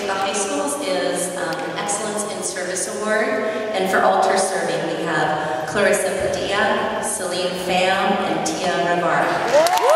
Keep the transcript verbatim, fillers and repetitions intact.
the high schools is um, an Excellence in Service Award, and for altar serving we have Clarissa Padilla, Celine Pham, and Ravara.